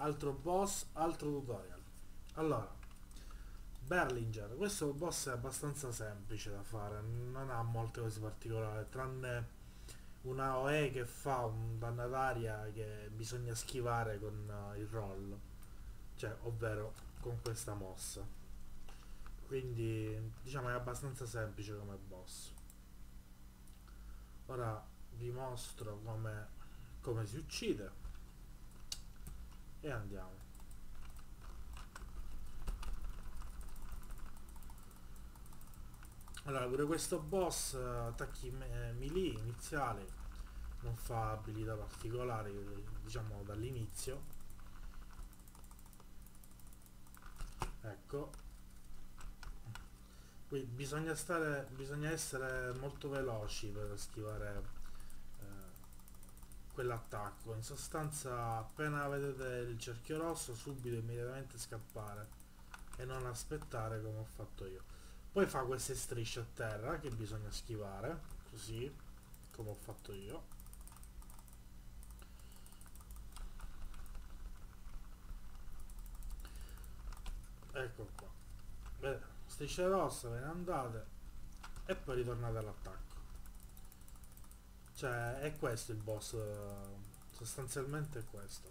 altro boss, altro tutorial. Allora, Berlinger, questo boss è abbastanza semplice da fare, non ha molte cose particolari, tranne una OE che fa un danno d'aria che bisogna schivare con il roll, cioè ovvero con questa mossa. Quindi diciamo è abbastanza semplice come boss. Ora vi mostro come si uccide e andiamo. Allora, pure questo boss attacchi melee iniziali, non fa abilità particolari, diciamo dall'inizio. Ecco, qui bisogna essere molto veloci per schivare eh, quell'attacco. In sostanza, appena vedete il cerchio rosso, subito immediatamente scappare e non aspettare come ho fatto io. Poi fa queste strisce a terra che bisogna schivare, così come ho fatto io. Ecco qua. Vedete, striscia rossa, ve ne andate e poi ritornate all'attacco. Cioè, è questo il boss, sostanzialmente è questo.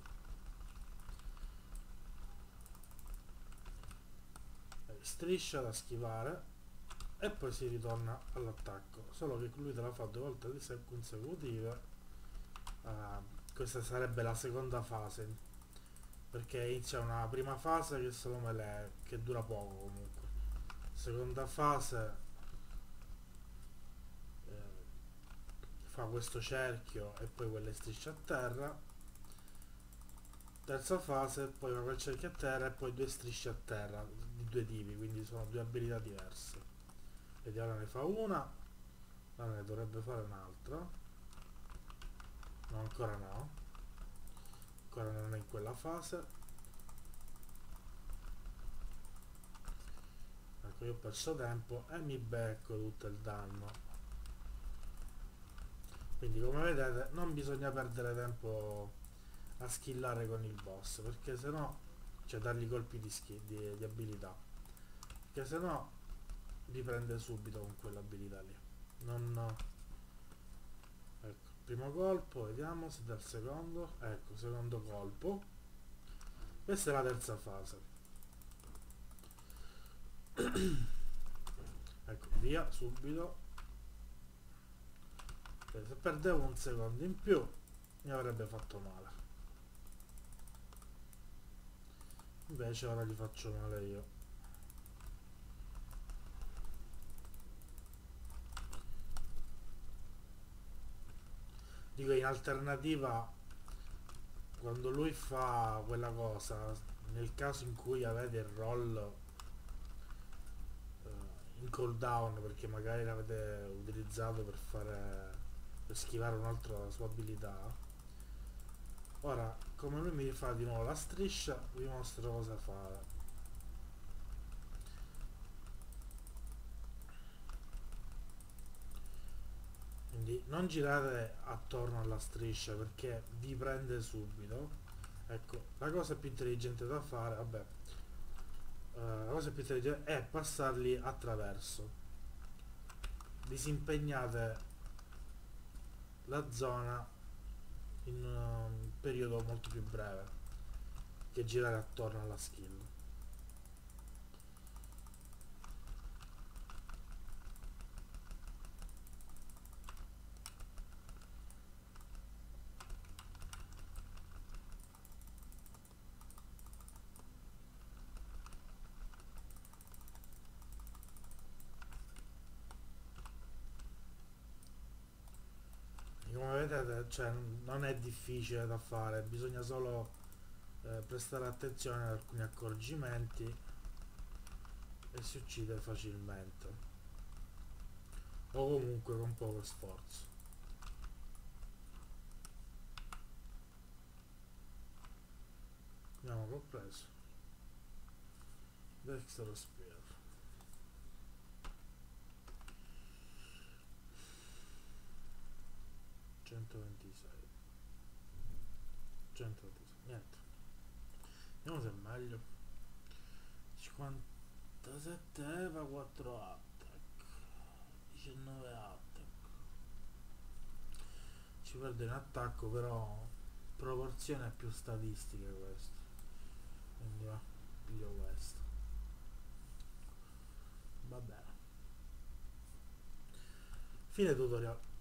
Striscia da schivare e poi si ritorna all'attacco. Solo che lui te la fa due volte consecutive. Questa sarebbe la seconda fase, perché inizia una prima fase che è solo melee, che dura poco comunque. Seconda fase fa questo cerchio e poi quelle strisce a terra. Terza fase poi fa quel cerchio a terra e poi due strisce a terra di due tipi, quindi sono due abilità diverse. Vediamo, ora ne fa una, ora ne dovrebbe fare un'altra. No, ancora no, ancora non è in quella fase. Ecco, io ho perso tempo e mi becco tutto il danno. Quindi come vedete non bisogna perdere tempo a skillare con il boss, perché sennò, cioè dargli colpi di, di abilità, perché sennò riprende subito con quell'abilità lì. Non, ecco, primo colpo, vediamo se dal secondo, ecco, secondo colpo. Questa è la terza fase. Ecco, via subito. Se perdevo un secondo in più mi avrebbe fatto male, invece ora gli faccio male io. Dico, in alternativa, quando lui fa quella cosa, nel caso in cui avete il roll in cooldown, perché magari l'avete utilizzato per fare, per schivare un'altra sua abilità, ora come lui mi rifà di nuovo la striscia vi mostro cosa fare. Quindi non girate attorno alla striscia perché vi prende subito. Ecco, la cosa più intelligente da fare, vabbè, la cosa più intelligente è passarli attraverso. Disimpegnate la zona in un periodo molto più breve che girare attorno alla skill. Come vedete, cioè, non è difficile da fare, bisogna solo prestare attenzione ad alcuni accorgimenti e si uccide facilmente, o comunque con poco sforzo. Vediamo che ho preso. Dexter Spear. 126. 126. Niente. vediamo se è meglio. 57 Eva, 4 attack, 19 attack. Ci perde in attacco, però proporzione più statistiche questo, quindi va, piglio questo, va bene. Fine tutorial.